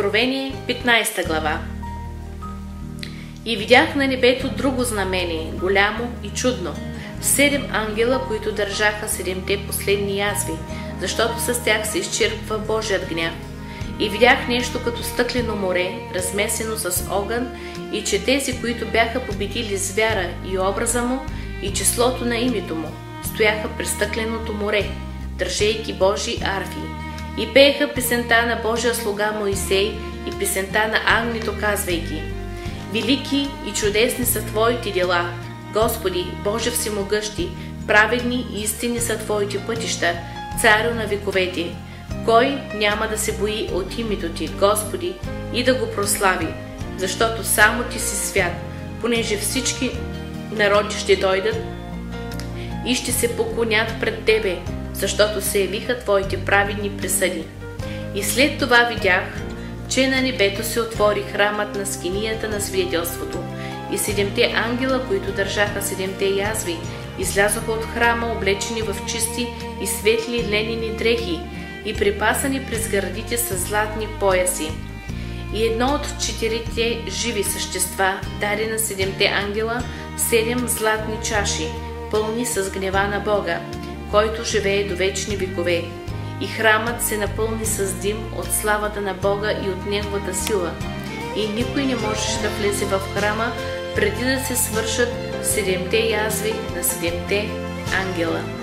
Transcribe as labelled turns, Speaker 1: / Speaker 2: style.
Speaker 1: Откровение, 15 глава. И видях на небето друго знамение, голямо и чудно. 7 ангела, които държаха 7-те последни язви, защото с тях се изчерпва Божият гняв. И видях нещо като стъклено море, размесено с огън, и че тези, които бяха победили звяра и образа му, и числото на името му, стояха при стъкленото море, държейки Божи арфи. И пееха песента на Божия слуга Моисей и песента на Агнето, казвайки: Велики и чудесни са Твоите дела, Господи, Боже всемогъщи, праведни и истини са Твоите пътища, Царю на вековете. Кой няма да се бои от името Ти, Господи, и да го прослави, защото само Ти си свят, понеже всички народи ще дойдат и ще се поклонят пред Тебе, защото се явиха Твоите праведни присъди. И след това видях, че на небето се отвори храмът на скинията на свидетелството, и 7-те ангела, които държаха 7-те язви, излязоха от храма, облечени в чисти и светли ленени дрехи и припасани през гърдите с златни пояси. И едно от 4 живи същества даде на 7-те ангела 7 златни чаши, пълни с гнева на Бога, който живее до вечни векове. И храмът се напълни с дим от славата на Бога и от Неговата сила. И никой не можеше да влезе в храма, преди да се свършат 7-те язви на 7-те ангела.